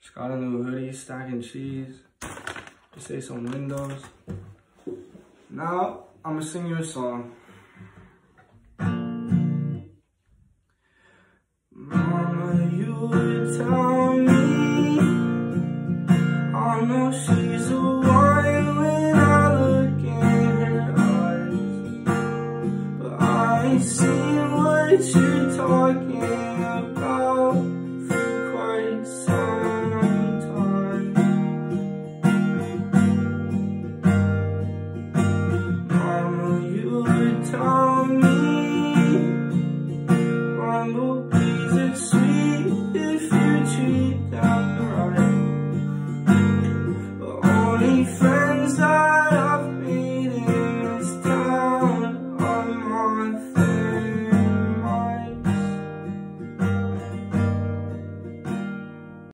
Just got a new hoodie, stacking cheese. Just say some windows. Now, I'm gonna sing you a song.